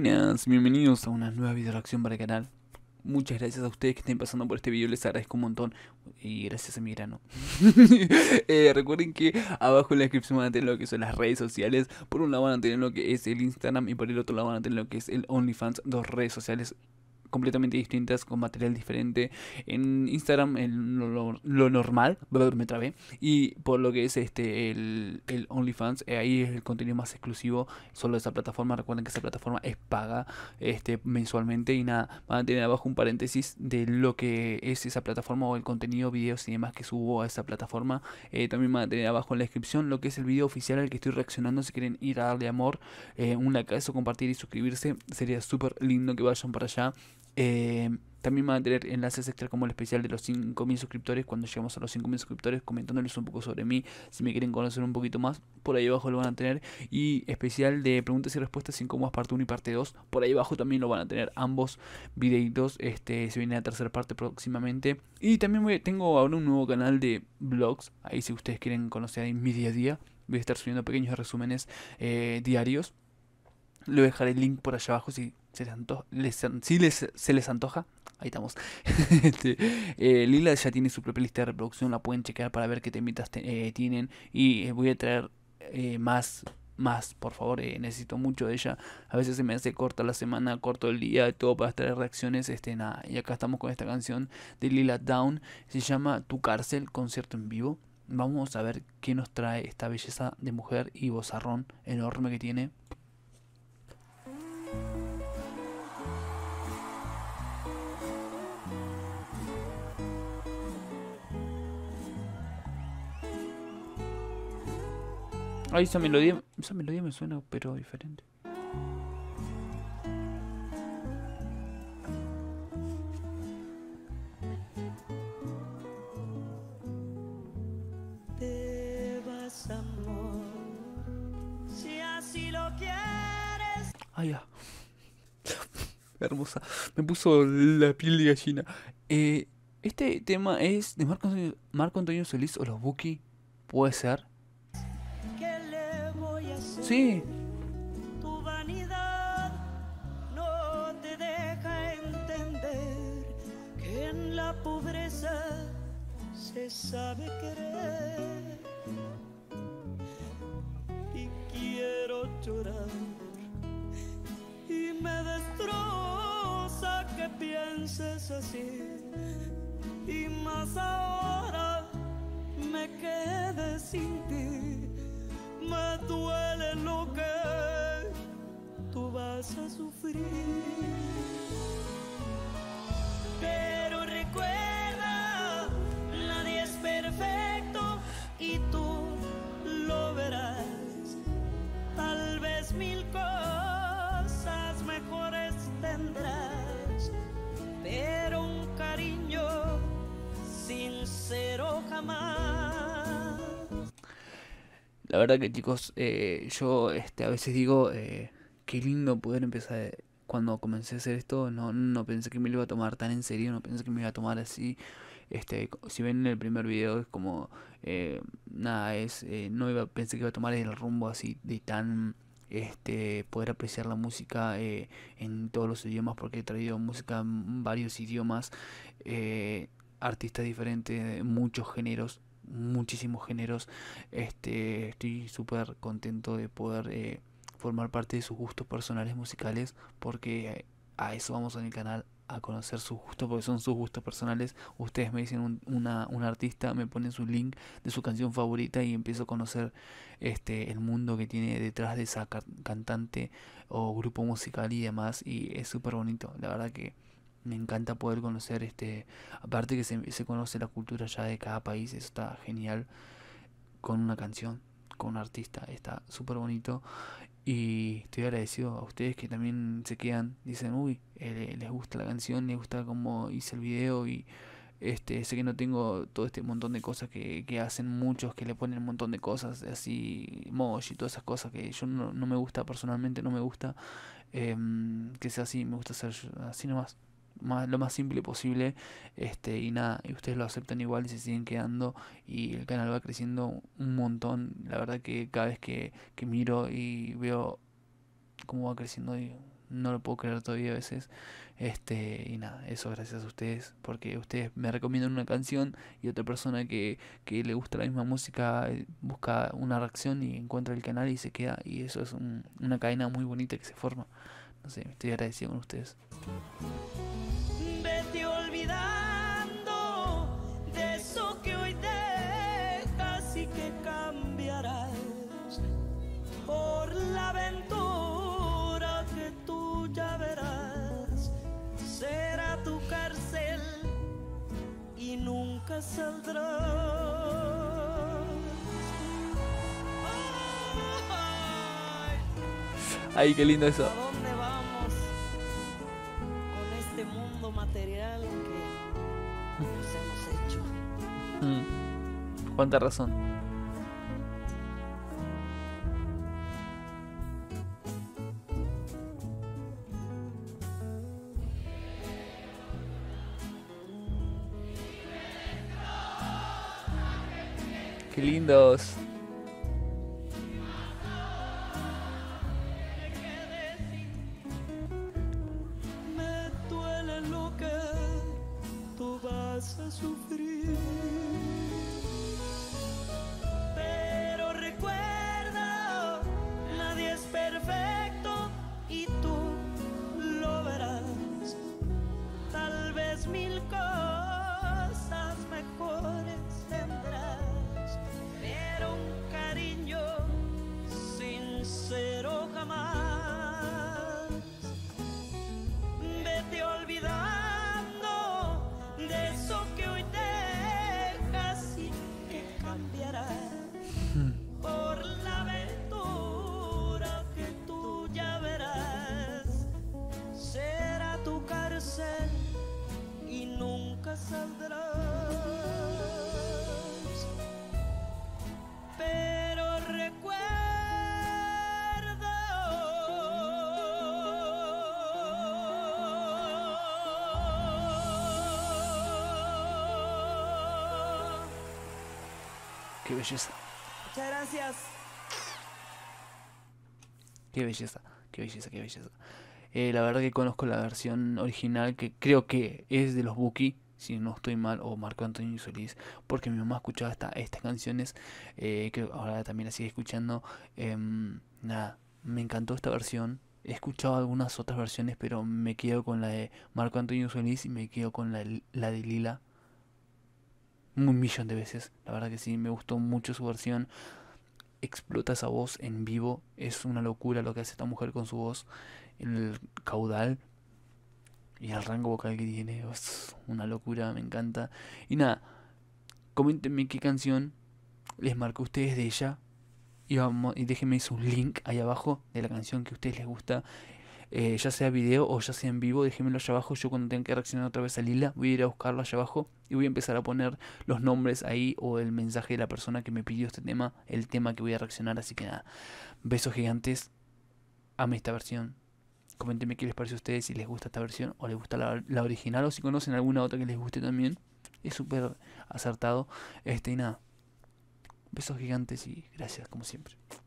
Buenas, bienvenidos a una nueva video reacción para el canal. Muchas gracias a ustedes que estén pasando por este video, les agradezco un montón. Y gracias a mi grano. Recuerden que abajo en la descripción van a tener lo que son las redes sociales. Por un lado van a tener lo que es el Instagram y por el otro lado van a tener lo que es el OnlyFans. Dos redes sociales completamente distintas, con material diferente. En Instagram lo normal, me trabé. Y por lo que es el OnlyFans, ahí es el contenido más exclusivo solo de esa plataforma. Recuerden que esa plataforma es paga mensualmente. Y nada, van a tener abajo un paréntesis de lo que es esa plataforma o el contenido, videos y demás que subo a esa plataforma. También van a tener abajo en la descripción lo que es el video oficial al que estoy reaccionando. Si quieren ir a darle amor, un like a eso, compartir y suscribirse, sería súper lindo que vayan para allá. También van a tener enlaces extra como el especial de los 5.000 suscriptores. Cuando llegamos a los 5.000 suscriptores, comentándoles un poco sobre mí, si me quieren conocer un poquito más, por ahí abajo lo van a tener. Y especial de preguntas y respuestas incómodas parte 1 y parte 2, por ahí abajo también lo van a tener ambos videitos. Se viene la tercera parte próximamente. Y también tengo ahora un nuevo canal de vlogs, ahí si ustedes quieren conocer ahí mi día a día, voy a estar subiendo pequeños resúmenes diarios. Le voy a dejar el link por allá abajo si se les antoja, se les antoja. Ahí estamos. Lila ya tiene su propia lista de reproducción, la pueden checar para ver qué temitas tienen. Y voy a traer más, por favor, necesito mucho de ella. A veces se me hace corta la semana, corto el día, todo para traer reacciones. Nada. Y acá estamos con esta canción de Lila Down, se llama Tu Cárcel, concierto en vivo. Vamos a ver qué nos trae esta belleza de mujer y vozarrón enorme que tiene. Ay, esa melodía me suena, pero diferente. Te vas, amor, si así lo quieres. Ay, ya. Hermosa. Me puso la piel de gallina. Este tema es de Marco Antonio Solís o los Buki. ¿Puede ser? ¿Qué le voy a hacer? Sí. Tu vanidad no te deja entender que en la pobreza se sabe querer. Y quiero llorar y me destroza que pienses así. Y más ahora me quedé sin ti. Me duele lo que tú vas a sufrir. Pero recuerda, nadie es perfecto y tú lo verás. Tal vez 1000 cosas mejores tendrás, pero un cariño sincero jamás. La verdad que chicos, yo a veces digo, qué lindo poder empezar. Cuando comencé a hacer esto, no pensé que me lo iba a tomar tan en serio, no pensé que me iba a tomar así. Si ven en el primer video es como, nada, no pensé que iba a tomar el rumbo así de tan, poder apreciar la música en todos los idiomas, porque he traído música en varios idiomas, artistas diferentes, muchos géneros, muchísimos géneros. Estoy súper contento de poder formar parte de sus gustos personales musicales, porque a eso vamos en el canal, a conocer sus gustos, porque son sus gustos personales. Ustedes me dicen un artista, me ponen su link de su canción favorita y empiezo a conocer el mundo que tiene detrás de esa cantante o grupo musical y demás, y es súper bonito, la verdad que me encanta poder conocer aparte que se conoce la cultura ya de cada país, eso está genial, con una canción, con un artista, está súper bonito. Y estoy agradecido a ustedes que también se quedan, dicen, uy, les gusta la canción, les gusta cómo hice el video. Y sé que no tengo todo este montón de cosas que hacen muchos, que le ponen un montón de cosas, así, emoji y todas esas cosas que yo no me gusta, personalmente no me gusta que sea así, me gusta ser así nomás. Lo más simple posible, y nada, y ustedes lo aceptan igual y se siguen quedando, y el canal va creciendo un montón. La verdad que cada vez que miro y veo cómo va creciendo, digo, no lo puedo creer todavía a veces. Y nada, eso gracias a ustedes, porque ustedes me recomiendan una canción y otra persona que le gusta la misma música busca una reacción y encuentra el canal y se queda. Y eso es una cadena muy bonita que se forma. No sé, estoy agradecido con ustedes. Vete olvidando de eso que hoy dejas y que cambiarás por la aventura que tú ya verás. Será tu cárcel y nunca saldrás. Ay, qué lindo eso. ¿A dónde vamos con este mundo material que nos hemos hecho? Cuánta razón. Qué lindos. Me duele lo que tú vas a sufrir, pero recuerda, nadie es perfecto y tú lo verás. Tal vez mil cosas mejores tendrás, pero un cariño sincero jamás. Vete olvidando de eso que hoy dejas y que cambiarás por la aventura que tú ya verás. Será tu cárcel y nunca saldrás. Pero Qué belleza. muchas gracias. Qué belleza. Qué belleza, qué belleza. La verdad que conozco la versión original, que creo que es de los Buki, si no estoy mal, o Marco Antonio Solís, porque mi mamá escuchaba estas canciones, que ahora también la sigue escuchando. Nada, me encantó esta versión. He escuchado algunas otras versiones, pero me quedo con la de Marco Antonio Solís y me quedo con la de Lila. Un millón de veces, la verdad que sí, me gustó mucho su versión. Explota esa voz en vivo, es una locura lo que hace esta mujer con su voz, el caudal y el rango vocal que tiene, es una locura, me encanta. Y nada, coméntenme qué canción les marcó a ustedes de ella y déjenme su link ahí abajo de la canción que a ustedes les gusta. Ya sea video o ya sea en vivo, déjenmelo allá abajo. Yo cuando tenga que reaccionar otra vez a Lila, voy a ir a buscarlo allá abajo y voy a empezar a poner los nombres ahí o el mensaje de la persona que me pidió este tema, el tema que voy a reaccionar. Así que nada, besos gigantes, amé esta versión. Coméntenme qué les parece a ustedes, si les gusta esta versión o les gusta la original, o si conocen alguna otra que les guste también. Es súper acertado. Y nada, besos gigantes y gracias como siempre.